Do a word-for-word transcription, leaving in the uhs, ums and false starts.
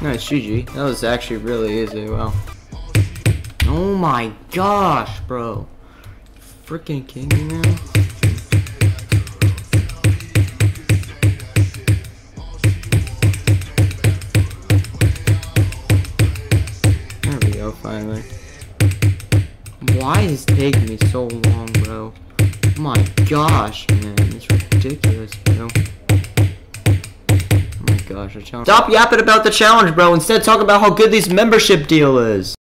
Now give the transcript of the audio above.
Nice, G G. That was actually really easy. Wow. Oh my gosh, bro. Freaking kidding me now? There we go, finally. Why is it taking me so long, bro? Oh my gosh, man. It's ridiculous, bro. Oh my gosh, a challenge. Stop yapping about the challenge, bro. Instead, talk about how good this membership deal is.